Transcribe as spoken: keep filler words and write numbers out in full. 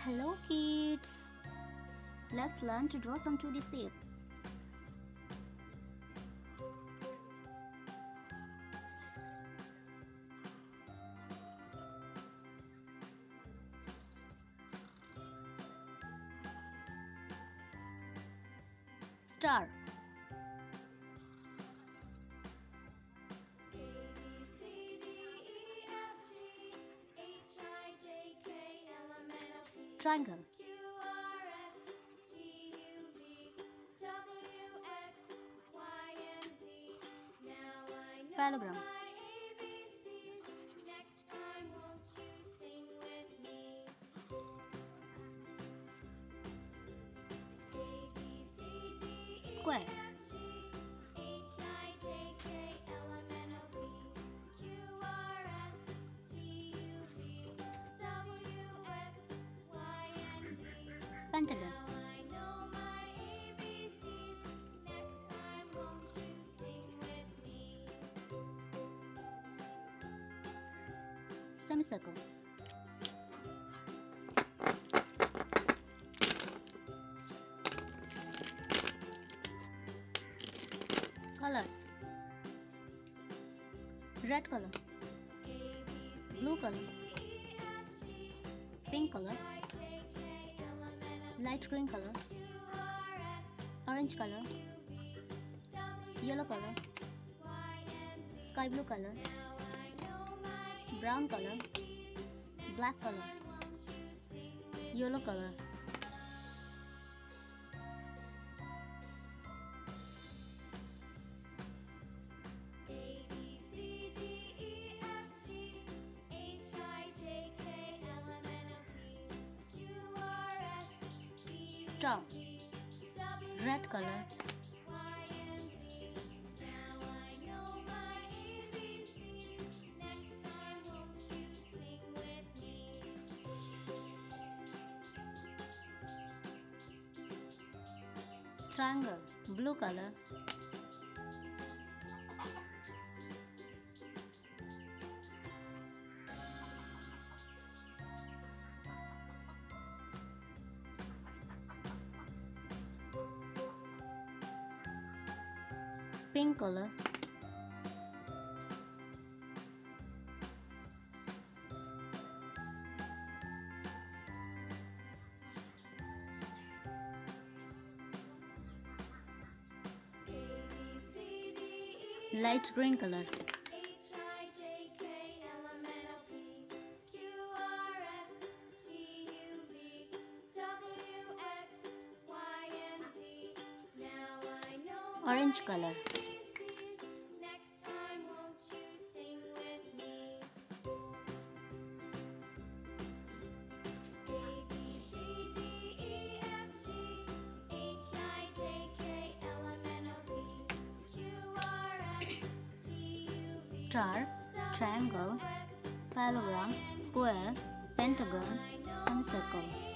Hello kids! Let's learn to draw some two D shape. Star. Triangle. Parallelogram. Square. Pentagon. Semicircle. Colors. Red color, blue color, pink color, light green color, orange color, yellow color, sky blue color, brown color, black color, yellow color. Star. Red color. Triangle. Blue color. Pink color. Light green color. Orange color. Star, triangle, parallelogram, square, pentagon, semicircle.